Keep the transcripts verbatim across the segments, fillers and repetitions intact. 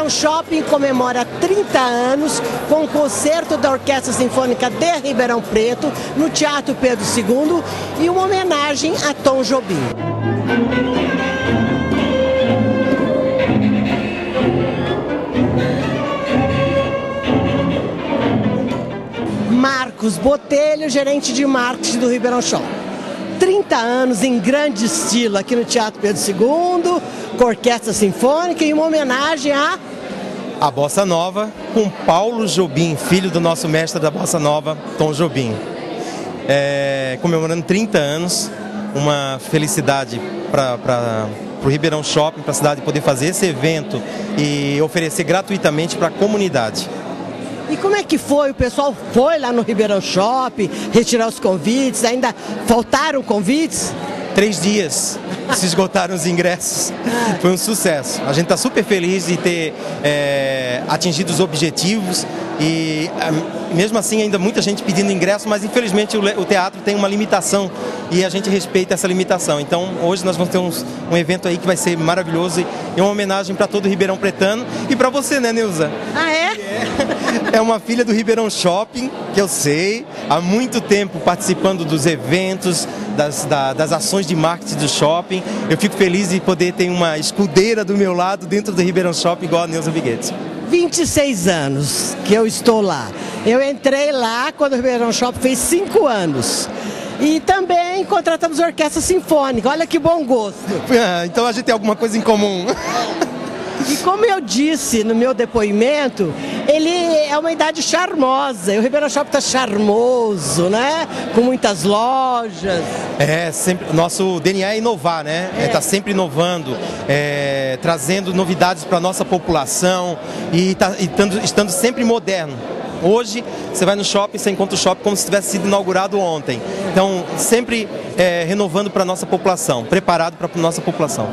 Ribeirão Shopping comemora trinta anos com o concerto da Orquestra Sinfônica de Ribeirão Preto no Teatro Pedro segundo e uma homenagem a Tom Jobim. Marcos Botelho, gerente de marketing do Ribeirão Shopping. trinta anos em grande estilo aqui no Teatro Pedro segundo, com Orquestra Sinfônica e uma homenagem a... A Bossa Nova, com Paulo Jobim, filho do nosso mestre da Bossa Nova, Tom Jobim. É, comemorando trinta anos, uma felicidade para o Ribeirão Shopping, para a cidade poder fazer esse evento e oferecer gratuitamente para a comunidade. E como é que foi? O pessoal foi lá no Ribeirão Shopping retirar os convites? Ainda faltaram convites? Três dias se esgotaram os ingressos. Foi um sucesso. A gente está super feliz de ter é, atingido os objetivos e mesmo assim ainda muita gente pedindo ingresso, mas infelizmente o, o teatro tem uma limitação e a gente respeita essa limitação. Então hoje nós vamos ter uns, um evento aí que vai ser maravilhoso e uma homenagem para todo o Ribeirão Pretano e para você, né, Neuza? Ah, é? É uma filha do Ribeirão Shopping, que eu sei, há muito tempo participando dos eventos, das, da, das ações de marketing do shopping. Eu fico feliz de poder ter uma escudeira do meu lado dentro do Ribeirão Shopping igual a Neuza Viguetti. vinte e seis anos que eu estou lá. Eu entrei lá quando o Ribeirão Shopping fez cinco anos. E também contratamos a Orquestra Sinfônica. Olha que bom gosto. Ah, então a gente tem alguma coisa em comum. E como eu disse no meu depoimento, ele é uma idade charmosa. E o Ribeirão Shopping está charmoso, né? Com muitas lojas. É, sempre, nosso D N A é inovar, né? Está é. Tá sempre inovando, é, trazendo novidades para a nossa população e, tá, e tando, estando sempre moderno. Hoje, você vai no shopping, você encontra o shopping como se tivesse sido inaugurado ontem. Então, sempre é, renovando para a nossa população, preparado para a nossa população.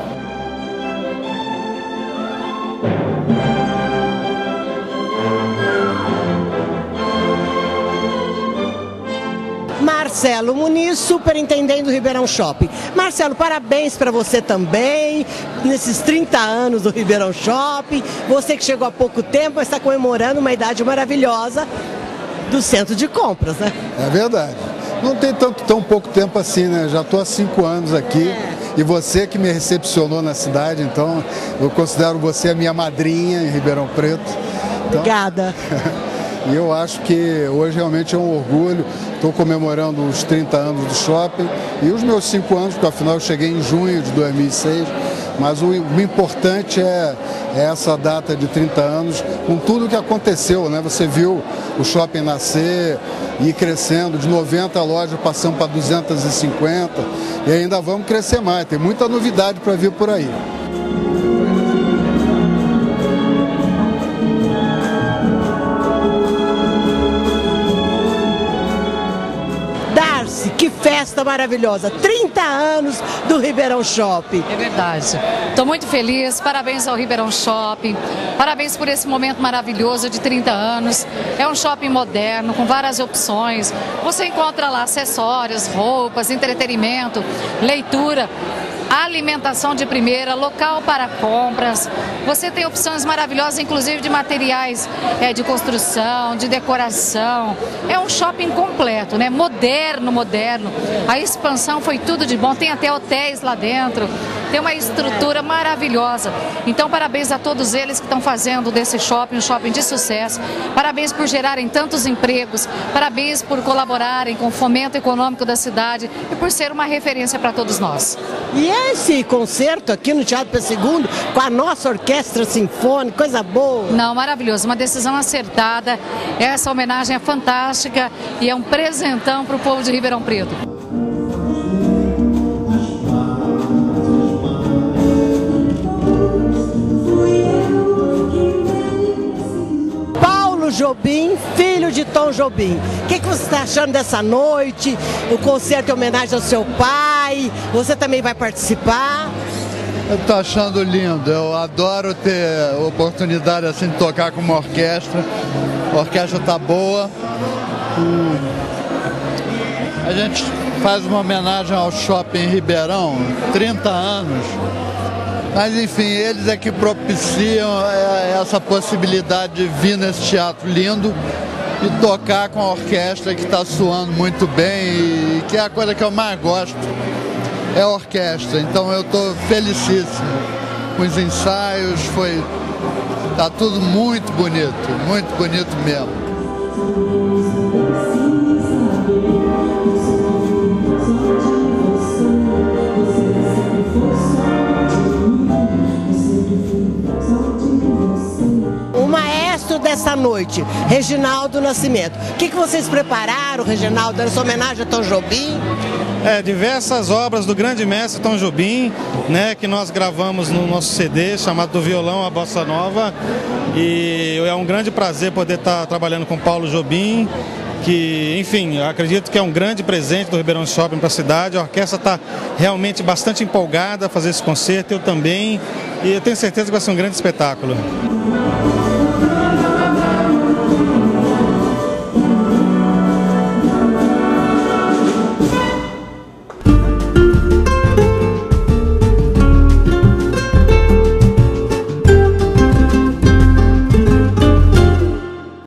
Marcelo Muniz, superintendente do Ribeirão Shopping. Marcelo, parabéns para você também, nesses trinta anos do Ribeirão Shopping. Você que chegou há pouco tempo, mas está comemorando uma idade maravilhosa do centro de compras, né? É verdade. Não tem tanto, tão pouco tempo assim, né? Já estou há cinco anos aqui. É. E você que me recepcionou na cidade, então eu considero você a minha madrinha em Ribeirão Preto. Então... Obrigada. E eu acho que hoje realmente é um orgulho. Estou comemorando os trinta anos do shopping e os meus cinco anos, porque afinal eu cheguei em junho de dois mil e seis. Mas o, o importante é, é essa data de trinta anos, com tudo que aconteceu, né? Você viu o shopping nascer e ir crescendo, de noventa lojas passando para duzentas e cinquenta e ainda vamos crescer mais. Tem muita novidade para vir por aí. Que festa maravilhosa, trinta anos do Ribeirão Shopping. É verdade, estou muito feliz, parabéns ao Ribeirão Shopping, parabéns por esse momento maravilhoso de trinta anos. É um shopping moderno, com várias opções, você encontra lá acessórios, roupas, entretenimento, leitura, alimentação de primeira, local para compras. Você tem opções maravilhosas, inclusive de materiais é, de construção, de decoração. É um shopping completo, né? Moderno, moderno. A expansão foi tudo de bom. Tem até hotéis lá dentro. Tem uma estrutura maravilhosa. Então, parabéns a todos eles que estão fazendo desse shopping um shopping de sucesso. Parabéns por gerarem tantos empregos. Parabéns por colaborarem com o fomento econômico da cidade e por ser uma referência para todos nós. E esse concerto aqui no Teatro Pedro segundo, com a nossa Orquestra Sinfônica, coisa boa. Não, maravilhoso. Uma decisão acertada. Essa homenagem é fantástica e é um presentão para o povo de Ribeirão Preto. Jobim, filho de Tom Jobim. O que, que você está achando dessa noite? O concerto em homenagem ao seu pai. Você também vai participar? Eu estou achando lindo. Eu adoro ter oportunidade assim de tocar com uma orquestra. A orquestra está boa. A gente faz uma homenagem ao Shopping Ribeirão, trinta anos. Mas enfim, eles é que propiciam essa possibilidade de vir nesse teatro lindo e tocar com a orquestra que está soando muito bem, e que é a coisa que eu mais gosto, é a orquestra. Então eu estou felicíssimo com os ensaios, foi, tá tudo muito bonito, muito bonito mesmo. Dessa noite, Reginaldo Nascimento. O que, que vocês prepararam, Reginaldo, nessa homenagem a Tom Jobim? É, diversas obras do grande mestre Tom Jobim, né, que nós gravamos no nosso C D chamado Do Violão à Bossa Nova, e é um grande prazer poder estar trabalhando com Paulo Jobim, que, enfim, acredito que é um grande presente do Ribeirão Shopping para a cidade. A orquestra está realmente bastante empolgada a fazer esse concerto, eu também, e eu tenho certeza que vai ser um grande espetáculo.